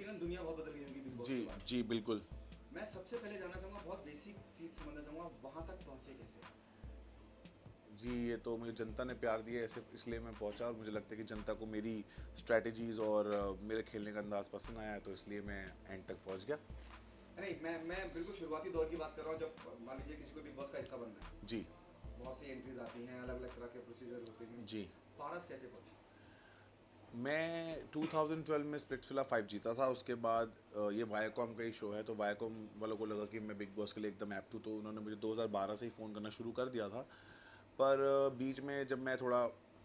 ना दुनिया बहुत बदल गई होगी बिग बॉस जी के बाद। जी बिल्कुल। मैं सबसे पहले जानना चाहूँगा, बहुत बेसिक चीज़ समझना चाहूँगा, वहाँ तक पहुँचे कैसे? जी ये तो मुझे जनता ने प्यार दिया ऐसे, इसलिए मैं पहुंचा, और मुझे लगता है कि जनता को मेरी स्ट्रैटेजीज़ और मेरे खेलने का अंदाज़ पसंद आया, तो इसलिए मैं एंड तक पहुंच गया। नहीं, मैं बिल्कुल शुरुआती दौर की बात कर रहा हूँ, जब मान लीजिए किसी को बिग बॉस का हिस्सा बनना है, जी बहुत सी एंट्रीज आती हैं, अलग अलग तरह के प्रोसीजर होते हैं। जी। पारस कैसे पहुँचे? मैं 2012 में स्प्लिट्सविला 5 जीता था। उसके बाद ये वायाकॉम का ही शो है, तो वायाकॉम वालों को लगा कि मैं बिग बॉस के लिए एकदम ऐप्ट हूँ, तो उन्होंने मुझे 2012 से ही फ़ोन करना शुरू कर दिया था। पर बीच में जब मैं थोड़ा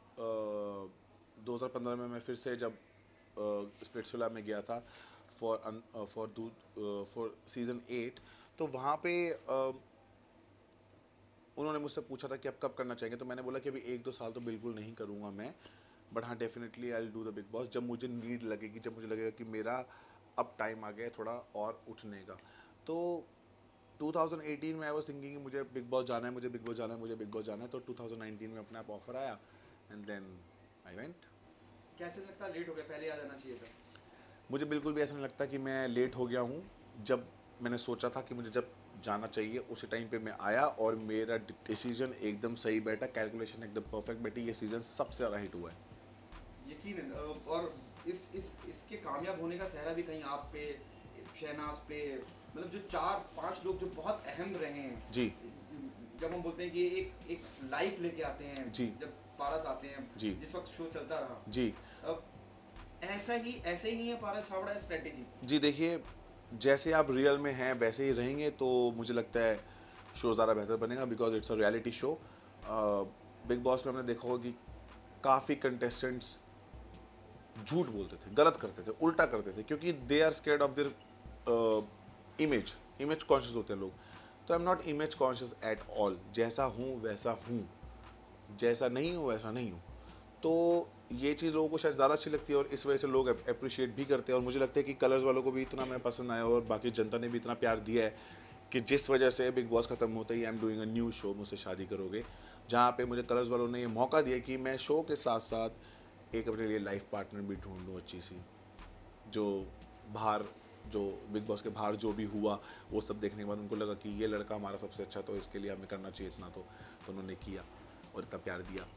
2015 में मैं फिर से जब स्प्लिट्सविला में गया था फॉर सीज़न 8, तो वहाँ पे उन्होंने मुझसे पूछा था कि आप कब करना चाहेंगे, तो मैंने बोला कि अभी 1-2 साल तो बिल्कुल नहीं करूँगा मैं, बट हाँ definitely I will do the Bigg Boss जब मुझे नीड लगेगी, जब मुझे लगेगा कि मेरा अब टाइम आ गया है थोड़ा और उठने का। तो 2018 में आई वाज थिंकिंग कि मुझे बिग बॉस जाना है, मुझे बिग बॉस जाना है, मुझे बिग बॉस जाना है, तो 2019 में अपने आप ऑफर आया एंड देन आई वेंट। कैसे लगता लेट हो गया, पहले आ जाना चाहिए था? मुझे बिल्कुल भी ऐसा नहीं लगता कि मैं लेट हो गया हूँ। जब मैंने सोचा था कि मुझे जब जाना चाहिए उसी टाइम पे मैं आया, और मेरा डिसीजन एकदम सही बैठा, कैलकुलेशन एकदम परफेक्ट बैठी, ये सीज़न सबसे ज़्यादा हिट हुआ है। यकीनन। और इसके कामयाब होने का सेहरा भी कहीं आप पे, शहनाज पे, मतलब जो 4-5 लोग जो बहुत अहम रहे हैं जी जब हम बोलते हैं कि एक लाइफ लेके आते हैं, जी जब पारस आते हैं, जी जिस वक्त शो चलता रहा, जी अब ऐसे ही है पारस छाबड़ा स्ट्रेटेजी। जी। देखिए, जैसे आप रियल में हैं वैसे ही रहेंगे तो मुझे लगता है शो ज़्यादा बेहतर बनेगा, because it's a reality show. Bigg Boss में हमने देखा होगा कि काफ़ी कंटेस्टेंट्स झूठ बोलते थे, गलत करते थे, उल्टा करते थे, क्योंकि they are scared of their image conscious होते हैं लोग। तो I am not image conscious at all. जैसा हूँ वैसा हूँ, जैसा नहीं हूँ वैसा नहीं हूँ। तो ये चीज़ लोगों को शायद ज़्यादा अच्छी लगती है, और इस वजह से लोग अप्रिशिएट भी करते हैं। और मुझे लगता है कि कलर्स वालों को भी इतना मैं पसंद आया, और बाकी जनता ने भी इतना प्यार दिया है कि जिस वजह से बिग बॉस ख़त्म होते ही I am doing a new show, मुझसे शादी करोगे, जहाँ पे मुझे कलर्स वालों ने ये मौका दिया कि मैं शो के साथ साथ एक अपने लिए लाइफ पार्टनर भी ढूंढूँ अच्छी सी, जो बाहर, जो बिग बॉस के बाहर जो भी हुआ वो सब देखने के बाद उनको लगा कि ये लड़का हमारा सबसे अच्छा, तो इसके लिए हमें करना चाहिए इतना, तो उन्होंने किया और इतना प्यार दिया।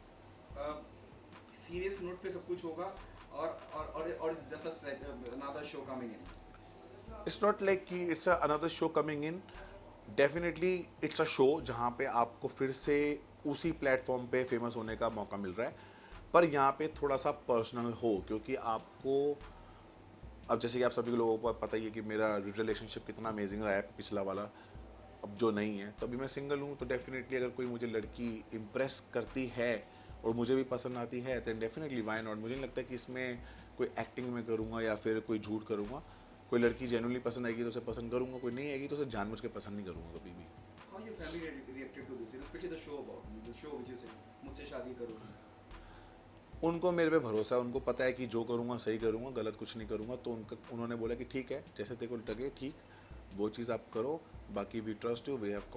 सीरियस नोट पे सब कुछ होगा, और just another show coming in. It's not like कि it's another show coming in, definitely it's a show जहाँ पे आपको फिर से उसी प्लेटफॉर्म पे फेमस होने का मौका मिल रहा है, पर यहाँ पे थोड़ा सा पर्सनल हो, क्योंकि आपको अब जैसे कि आप सभी लोगों को पता ही है कि मेरा रिलेशनशिप कितना अमेजिंग रहा है पिछला वाला, अब जो नहीं है, तो अभी मैं सिंगल हूँ। तो डेफिनेटली अगर कोई मुझे लड़की इम्प्रेस करती है और मुझे भी पसंद आती है, तो डेफिनेटली वाई नॉट। मुझे नहीं लगता कि इसमें कोई एक्टिंग में करूँगा या फिर कोई झूठ करूँगा। कोई लड़की जेन्युइनली पसंद आएगी तो उसे पसंद करूँगा, कोई नहीं आएगी तो उसे जानबूझ के पसंद नहीं करूँगा कभी भी। How your family reacted to this, specially the show about the show which is मुझसे शादी करोगी? उनको मेरे पे भरोसा है, उनको पता है कि जो करूँगा सही करूँगा, गलत कुछ नहीं करूँगा। तो उन्होंने बोला कि ठीक है, जैसे तेरे को लगे ठीक वो चीज़ आप करो, बाकी we trust you, we are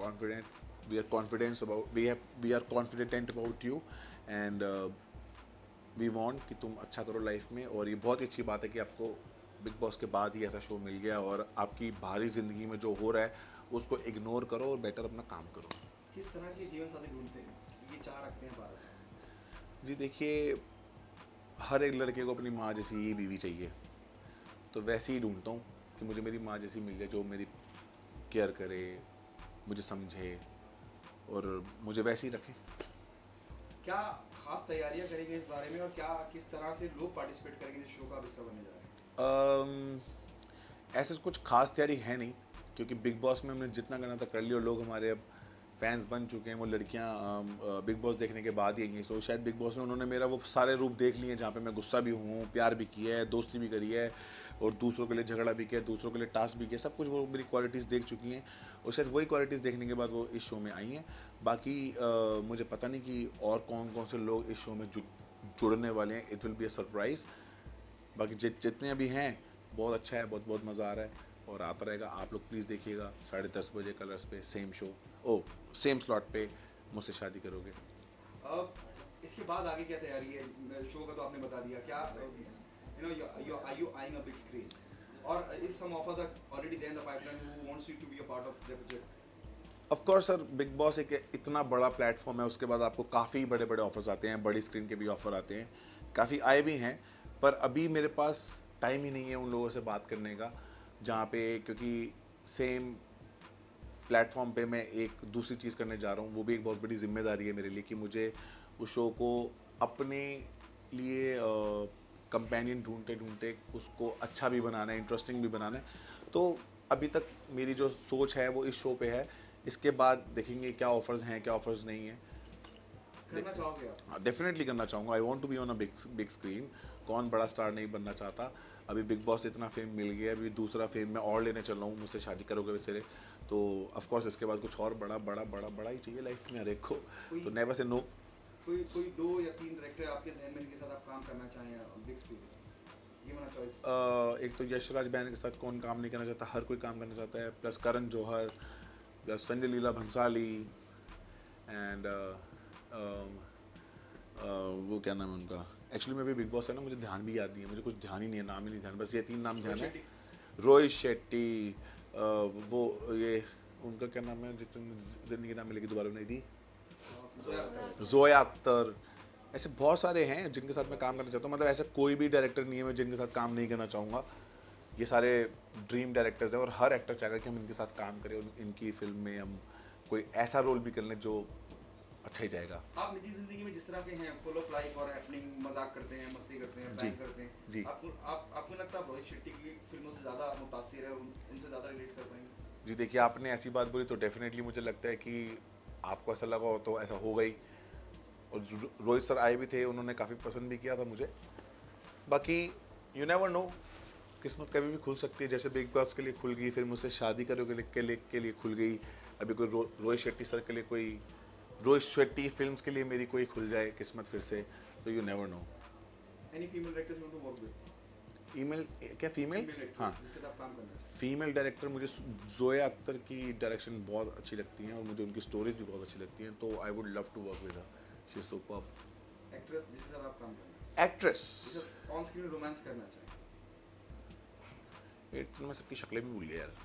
confident about you, and we want कि तुम अच्छा करो लाइफ में। और ये बहुत ही अच्छी बात है कि आपको बिग बॉस के बाद ही ऐसा शो मिल गया, और आपकी बाहरी ज़िंदगी में जो हो रहा है उसको इग्नोर करो और बेटर अपना काम करो। किस तरह के जीवन साथी ढूंढते हैं, ये चाह रखते हैं पारस? जी देखिए, हर एक लड़के को अपनी माँ जैसी ही बीवी चाहिए, तो वैसे ही ढूंढता हूँ कि मुझे मेरी माँ जैसी मिल जाए, जो मेरी केयर करे, मुझे समझे और मुझे वैसे ही रखे। क्या खास तैयारियां करेंगे इस बारे में, और क्या किस तरह से लोग पार्टिसिपेट करेंगे इस शो का हिस्सा बनने जा रहे हैं? ऐसे कुछ खास तैयारी है नहीं, क्योंकि बिग बॉस में हमने जितना करना था कर लिया, और लोग हमारे अब फैंस बन चुके हैं। वो लड़कियां बिग बॉस देखने के बाद ही आई हैं, तो शायद बिग बॉस में उन्होंने मेरा वो सारे रूप देख लिए हैं, जहाँ पे मैं गुस्सा भी हूँ, प्यार भी किया है, दोस्ती भी करी है, और दूसरों के लिए झगड़ा भी किया है, दूसरों के लिए टास्क भी किया, सब कुछ वो मेरी क्वालिटीज़ देख चुकी हैं, और शायद वही क्वालिटीज़ देखने के बाद वो इस शो में आई हैं। बाकी मुझे पता नहीं कि और कौन कौन से लोग इस शो में जुड़ने वाले हैं, it will be a surprise. बाकी जितने अभी हैं बहुत अच्छा है, बहुत बहुत मज़ा आ रहा है और आता रहेगा। आप लोग प्लीज़ देखिएगा 10:30 बजे कलर्स पे, सेम शो, सेम स्लॉट पे, मुझसे शादी करोगे। अब इसके बाद आगे क्या तैयारी है? शो का तो आपने बता दिया, क्या you know you eyeing a big screen? or is some offers are already there in the pipeline who wants you to be a part of their project? Of course sir, Bigg Boss एक इतना बड़ा platform है, उसके बाद आपको काफ़ी बड़े बड़े ऑफर्स आते हैं, बड़ी स्क्रीन के भी ऑफर आते हैं, काफ़ी आए भी हैं, पर अभी मेरे पास टाइम ही नहीं है उन लोगों से बात करने का, जहाँ पे क्योंकि सेम प्लेटफॉर्म पे मैं एक दूसरी चीज़ करने जा रहा हूँ, वो भी एक बहुत बड़ी जिम्मेदारी है मेरे लिए कि मुझे उस शो को अपने लिए कंपेनियन ढूंढते ढूंढते उसको अच्छा भी बनाना है, इंटरेस्टिंग भी बनाना है। तो अभी तक मेरी जो सोच है वो इस शो पे है, इसके बाद देखेंगे क्या ऑफर्स हैं, क्या ऑफर्स नहीं है। करना चाहोगे आप? हाँ, डेफिनेटली करना चाहूँगा। I want to be on a big screen. कौन बड़ा स्टार नहीं बनना चाहता। अभी बिग बॉस इतना फेम मिल गया, अभी दूसरा फेम मैं और लेने चल रहा हूँ, मुझसे शादी करोगे वैसे, तो ऑफ कोर्स इसके बाद कुछ और बड़ा बड़ा बड़ा बड़ा ही चाहिए लाइफ में हर एक को, तो नेवर से नो। कोई 2 या 3 डायरेक्टर आपके जहन में इनके साथ आप काम करना चाहें big screen? Given a choice. एक तो यशराज बैन के साथ कौन काम नहीं करना चाहता, हर कोई काम करना चाहता है, plus Karan Johar, plus Sanjay Leela Bhansali, and वो क्या नाम है उनका, एक्चुअली मैं भी बिग बॉस है ना, मुझे ध्यान भी याद नहीं है, मुझे कुछ ध्यान ही नहीं है, नाम ही नहीं ध्यान, बस ये 3 नाम ध्यान है। रोहित शेट्टी, वो ये उनका क्या नाम है जितने जिंदगी नाम मिलेगी दोबारा नहीं थी, जोया अख्तर, ऐसे बहुत सारे हैं जिनके साथ मैं काम करना चाहता हूँ। मतलब ऐसा कोई भी डायरेक्टर नहीं है मैं जिनके साथ काम नहीं करना चाहूँगा, ये सारे ड्रीम डायरेक्टर्स हैं और हर एक्टर चाहेगा कि हम इनके साथ काम करें और इनकी फिल्म में हम कोई ऐसा रोल भी कर लें जो अच्छा ही जाएगा। आप निजी जिंदगी में जिस तरह के हैं, फुल ऑफ लाइफ और हैपनिंग, मजाक करते हैं, मस्ती करते हैं, प्रैंक करते हैं, जी, आपको लगता है रोहित शेट्टी की फिल्मों से ज़्यादा मुतासिर है, उनसे ज़्यादा रिलेट कर पाएंगे? जी देखिए, आपने ऐसी बात बोली तो डेफिनेटली मुझे लगता है कि आपको ऐसा लगा हो तो ऐसा हो गई। और रोहित सर आए भी थे, उन्होंने काफ़ी पसंद भी किया था मुझे। बाकी यू नेवर नो, किस्मत कभी भी खुल सकती है, जैसे बिग बॉस के लिए खुल गई, फिर मुझसे शादी करोगे के लिए खुल गई, अभी कोई रोहित शेट्टी सर के लिए, कोई रोहित शेट्टी फिल्म्स के लिए मेरी कोई खुल जाए किस्मत फिर से, तो you never know. Any female directors you want to work with? Email क्या फीमेल? हाँ, जिसके साथ काम करना है। फीमेल डायरेक्टर मुझे जोया अख्तर की डायरेक्शन बहुत अच्छी लगती हैं और मुझे उनकी स्टोरीज भी बहुत अच्छी लगती हैं, तो I would love to work with her. She is superb. Actress जिसके साथ आप काम करना है? एक्ट्रेस ऑन स्क्रीन रोमांस करना चाहिए? तो मैं सबकी शक्लें भी भूल गया यार।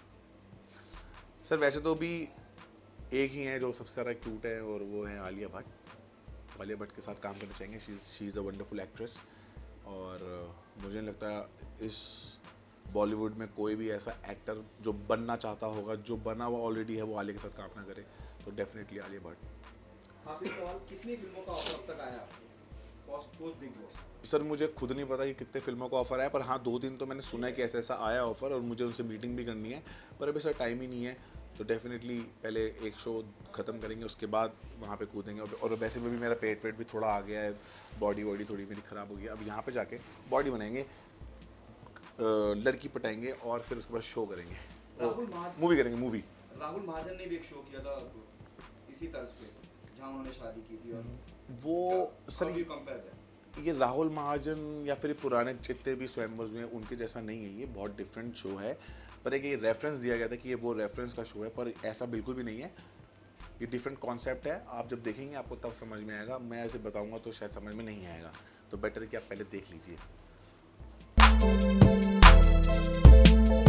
सर वैसे तो भी एक ही है जो सबसे ज़्यादा क्यूट है और वो है आलिया भट्ट। आलिया भट्ट के साथ काम करना चाहेंगे। She is a wonderful actress और मुझे नहीं लगता इस बॉलीवुड में कोई भी ऐसा एक्टर जो बनना चाहता होगा, जो बना हुआ ऑलरेडी है, वो आलिया के साथ काम ना करे, तो डेफिनेटली आलिया भट्ट। आप इस सवाल कितनी फिल्मों का ऑफर अब तक आया पोस्ट बिग बॉस? सर मुझे खुद नहीं पता कि कितने फिल्मों का ऑफर आया, पर हाँ 2-3 तो मैंने सुना है कि ऐसा ऐसा आया ऑफर और मुझे उनसे मीटिंग भी करनी है, पर अभी सर टाइम ही नहीं है, तो डेफिनेटली पहले एक शो ख़त्म करेंगे, उसके बाद वहाँ पे कूदेंगे। और वैसे में भी मेरा पेट भी थोड़ा आ गया है, बॉडी थोड़ी मेरी ख़राब हो गई है, अब यहाँ पे जाके बॉडी बनाएंगे, लड़की पटाएंगे और फिर उसके बाद शो करेंगे, मूवी करेंगे मूवी। राहुल महाजन ने भी एक शो किया था इसी तर्ज पे, जहाँ उन्होंने शादी की थी, और वो सर ये राहुल महाजन या फिर पुराने जितने भी स्वयंवर हुए हैं उनके जैसा नहीं है, ये बहुत डिफरेंट शो है, पर एक ये रेफरेंस दिया गया था कि ये वो रेफरेंस का शो है, पर ऐसा बिल्कुल भी नहीं है, ये डिफरेंट कॉन्सेप्ट है। आप जब देखेंगे आपको तब समझ में आएगा, मैं ऐसे बताऊंगा तो शायद समझ में नहीं आएगा, तो बेटर है कि आप पहले देख लीजिए।